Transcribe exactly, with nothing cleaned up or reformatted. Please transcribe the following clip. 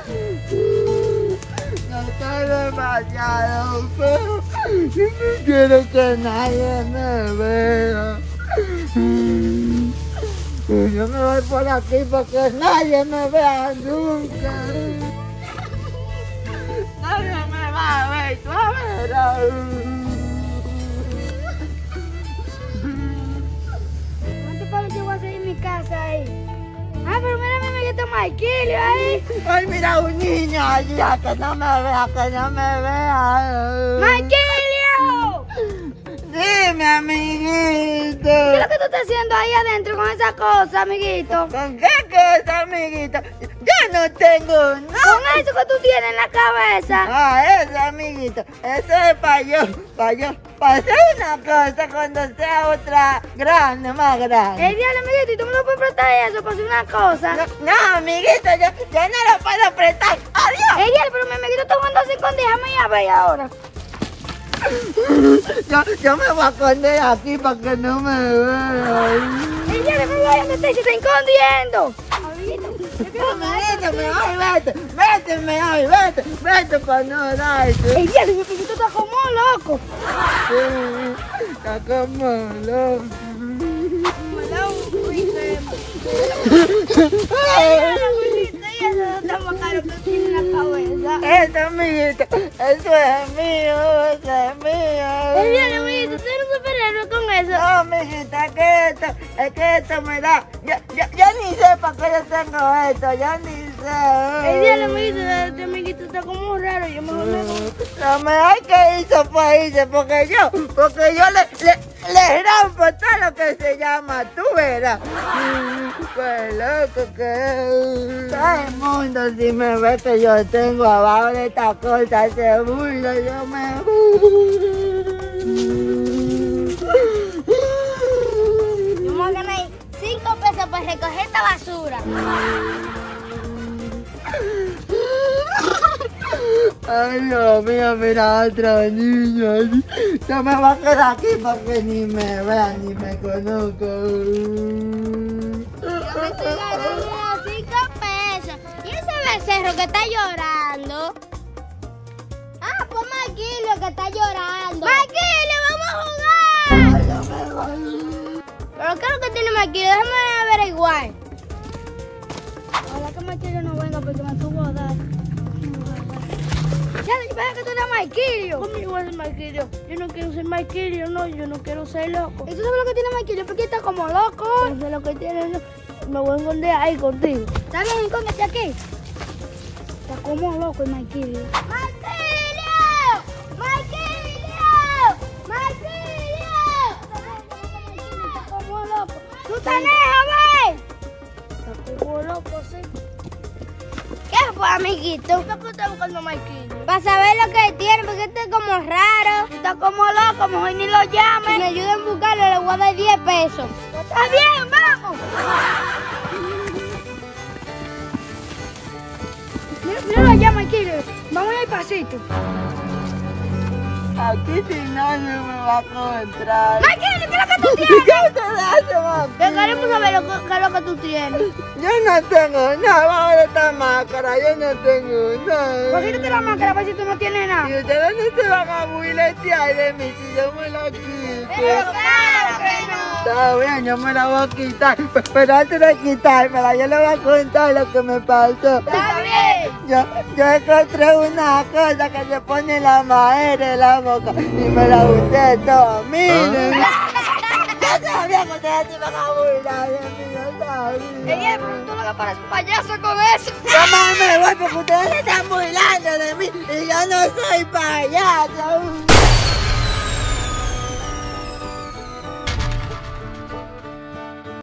Yo estoy demasiado feo. No quiero que nadie me vea. Yo me voy por aquí porque nadie me vea nunca. Nadie me va a ver, tú verás. ¿Cuánto palo yo voy a hacer en mi casa ahí? Ah, pero mira, mi amiguito Marquilio ahí. Ay, mira un niño allá que no me vea, que no me vea. ¡Marquilio! Dime, amiguito. ¿Qué es lo que tú estás haciendo ahí adentro con esa cosa, amiguito? ¿Con qué cosa, amiguito? Yo no tengo nada. Con eso que tú tienes en la cabeza. Ah, eso, amiguito. Eso es para yo, para yo, para hacer una cosa cuando sea otra grande, más grande. El diablo, amiguito, ¿y tú me lo puedes prestar eso para hacer una cosa? No, no, amiguito, yo, yo no lo puedo prestar. ¡Adiós! El diablo, pero mi amiguito está jugando así con déjame ir a ver ahora. Yo, yo me voy a esconder aquí para que no me vean. El diablo, me voy a meter, se está escondiendo. Amiguito, yo quiero ver. Amiguito, me voy, vete, vete, me voy, vete, vete para no darte. El diablo, mi amiguito está como loco. Sí, está como loco. Me da un rifle. Ay, amiguito, y eso no está más caro que tiene en la cabeza. Eso, amiguito, eso es mío, eso es mío. El diablo, amiguito, tú eres un superhéroe con eso. No, amiguita, es que esto, es que esto me da. Yo, yo, yo ni sé para qué yo tengo esto, yo ni sé. El diablo, amiguito, este amiguito está como raro. Yo mejor me voy. Lo mejor que hizo fue irse, porque yo, porque yo le, le, le rompo todo lo que se llama, tú verás. Pues loco que todo el mundo si me ve que yo tengo abajo de esta cosa se burla, yo me Yo me voy a ganar cinco pesos para recoger esta basura. Ay, Dios mío, mira otro niño. Yo me voy a quedar aquí porque ni me vean ni me conozco. Yo me estoy ganando cinco pesos. ¿Y ese becerro que está llorando? Ah, pues Marquilio que está llorando. ¡Marquilio, vamos a jugar! Ay, yo me voy. ¿Pero qué es lo que tiene Marquilio? Déjame averiguar. Ojalá que Marquilio no venga porque me tuvo a dar. Ya, yo pensé que tú eras Marquilio. ¿Cómo yo voy a ser Marquilio? Yo no quiero ser Marquilio, no, yo no quiero ser loco. ¿Y tú sabes lo que tiene Marquilio? Porque está como loco. No sé lo que tiene, no. Me voy a esconder ahí contigo. Está bien, escóndete aquí. Está como loco el Marquilio. ¡Marquilio! ¡Marquilio! ¡Marquilio! Está como loco. ¡Tú estás lejos, ve! Está como loco, sí. ¿Qué fue, amiguito? ¿Por qué estás buscando a Marquilio? Para saber lo que él tiene, porque este es como raro. Está como loco, mejor ni lo llame. Si me ayuda a buscarlo, le voy a dar diez pesos. Está bien, vamos. Mira, mira allá, Marquilio. Vamos a ir pasito. Aquí si nadie me va a encontrar. Marquilio, ¿qué es lo que tú tienes? ¿Qué te hace, Marquilio? Que queremos saber lo que, qué es lo que tú tienes. Yo no tengo nada bajo de esta máscara, yo no tengo nada. ¿Por qué tú te la máscara para si tú no tienes nada? Y ustedes no se van a buletear de mí si yo me la quito. Pero claro que no. Está bien, yo me la voy a quitar. Pero antes de quitármela, yo le voy a contar lo que me pasó. Está bien. Yo, yo encontré una cosa que se pone la madera en la boca y me la usé toda. Miren. Yo sabía que ustedes se iban a burlar de mí, yo sabía. Ella, pero tú lo que pareces un payaso con eso. Yo más me voy porque ustedes se están burlando de mí y yo no soy payaso.